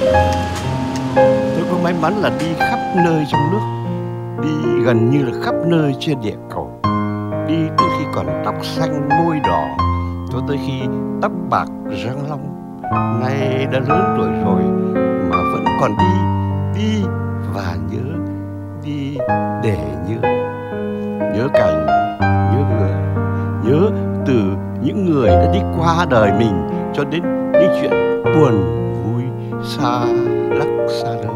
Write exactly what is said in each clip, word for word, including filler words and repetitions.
Tôi có may mắn là đi khắp nơi trong nước, đi gần như là khắp nơi trên địa cầu. Đi từ khi còn tóc xanh môi đỏ cho tới khi tóc bạc răng long. Nay đã lớn tuổi rồi mà vẫn còn đi, đi và nhớ, đi để nhớ. Nhớ cảnh, nhớ người, nhớ từ những người đã đi qua đời mình cho đến những chuyện buồn vui xa lắc xa lơ.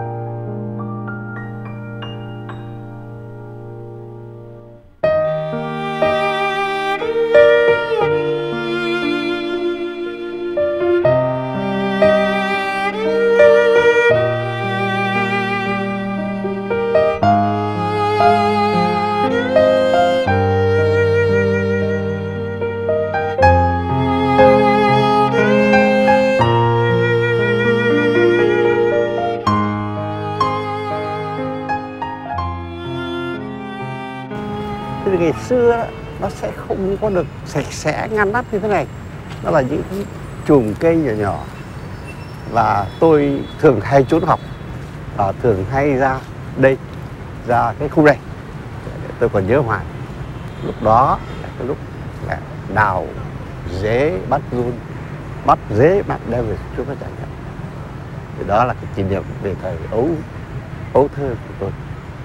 Thì ngày xưa nó sẽ không có được sạch sẽ ngăn nắp như thế này. Nó là những cái chùm cây nhỏ nhỏ. Và tôi thường hay trốn học và thường hay ra đây, ra cái khu này. Tôi còn nhớ hoài. Lúc đó là cái lúc là đào dế bắt giun, bắt dế bắt đem về chúng nó trải nghiệm. Thì đó là cái kỷ niệm về thời ấu ấu thơ của tôi.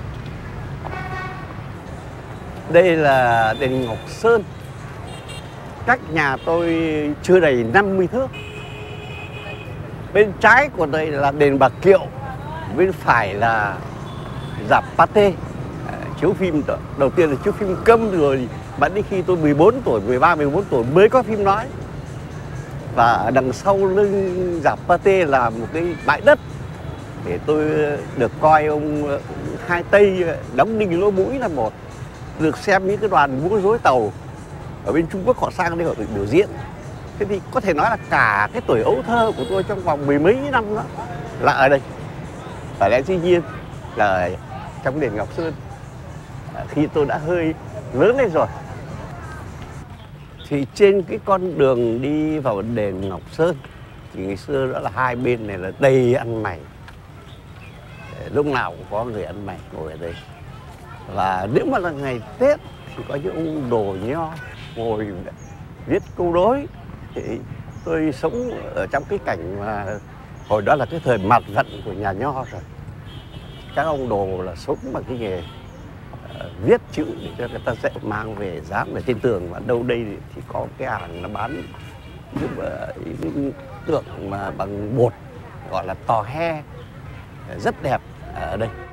Đây là đền Ngọc Sơn, cách nhà tôi chưa đầy năm mươi thước. Bên trái của đây là đền Bà Kiệu, bên phải là rạp Pate, chiếu phim đầu tiên là chiếu phim câm, rồi mà đến khi tôi mười bốn tuổi, mười ba, mười bốn tuổi mới có phim nói. Và ở đằng sau lưng rạp Pate là một cái bãi đất để tôi được coi ông Hai Tây đóng đinh lỗ mũi là một, được xem những cái đoàn múa rối tàu ở bên Trung Quốc họ sang đây họ được biểu diễn. Thế thì có thể nói là cả cái tuổi ấu thơ của tôi trong vòng mười mấy năm đó là ở đây. Và lẽ dĩ nhiên là ở trong đền Ngọc Sơn khi tôi đã hơi lớn lên rồi. Thì trên cái con đường đi vào đền Ngọc Sơn thì ngày xưa đó là hai bên này là đầy ăn mày. Lúc nào cũng có người ăn mày ngồi ở đây. Và nếu mà là ngày Tết thì có những ông đồ nho ngồi viết câu đối. Thì tôi sống ở trong cái cảnh mà hồi đó là cái thời mạt vận của nhà nho rồi. Các ông đồ là sống bằng cái nghề uh, viết chữ để cho người ta dễ mang về dán ở trên tường. Và đâu đây thì có cái hàng nó bán những, uh, những tượng mà bằng bột gọi là tò he rất đẹp ở đây.